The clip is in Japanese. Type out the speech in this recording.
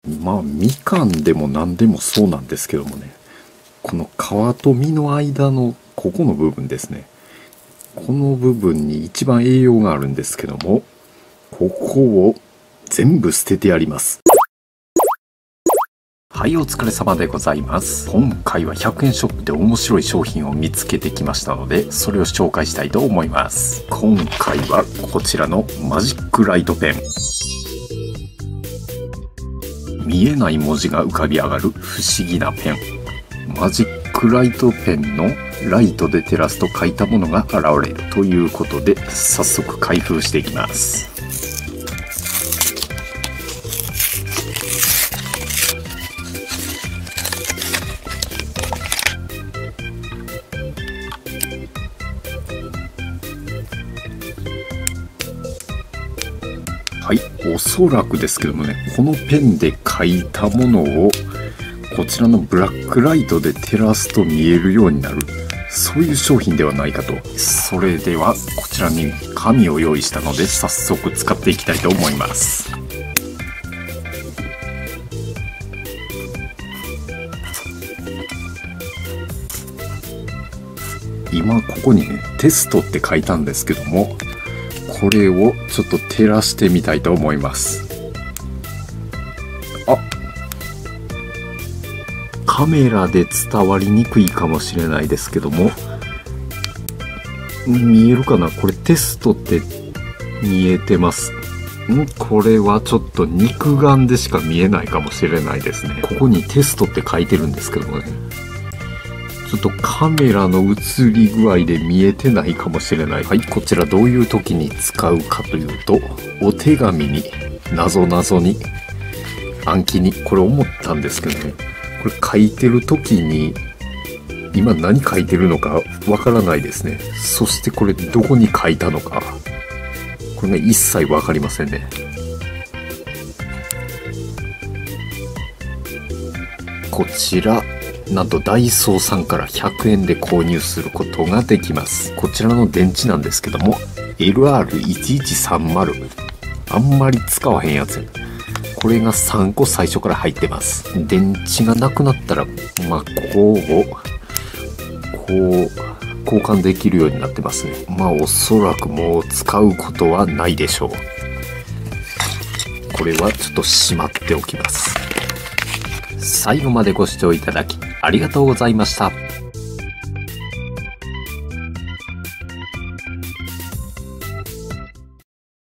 まあみかんでも何でもそうなんですけどもね、この皮と実の間のここの部分ですね、この部分に一番栄養があるんですけども、ここを全部捨ててやります。はい、お疲れ様でございます。今回は100円ショップで面白い商品を見つけてきましたので、それを紹介したいと思います。今回はこちらのマジックライトペン。見えない文字が浮かび上がる不思議なペン。マジックライトペンのライトで照らすと書いたものが現れるということで、早速開封していきます。はい、おそらくですけどもね、このペンで書いたものをこちらのブラックライトで照らすと見えるようになる、そういう商品ではないかと。それではこちらに紙を用意したので、早速使っていきたいと思います。今ここにね、テストって書いたんですけども、これをちょっと照らしてみたいと思います。カメラで伝わりにくいかもしれないですけども、見えるかな、これテストって見えてます。これはちょっと肉眼でしか見えないかもしれないですね。ここにテストって書いてるんですけどもね、ちょっとカメラの映り具合で見えてないかもしれない。はい、こちらどういう時に使うかというと、お手紙になぞなぞに暗記に、これ思ったんですけどね、これ書いてる時に今何書いてるのかわからないですね。そしてこれどこに書いたのか、これね、一切わかりませんね。こちらなんとダイソーさんから100円で購入することができます。こちらの電池なんですけども LR1130、 あんまり使わへんやつ。これが3個最初から入ってます。電池がなくなったらここを交換できるようになってますね。おそらくもう使うことはないでしょう。これはちょっとしまっておきます。最後までご視聴いただきありがとうございました。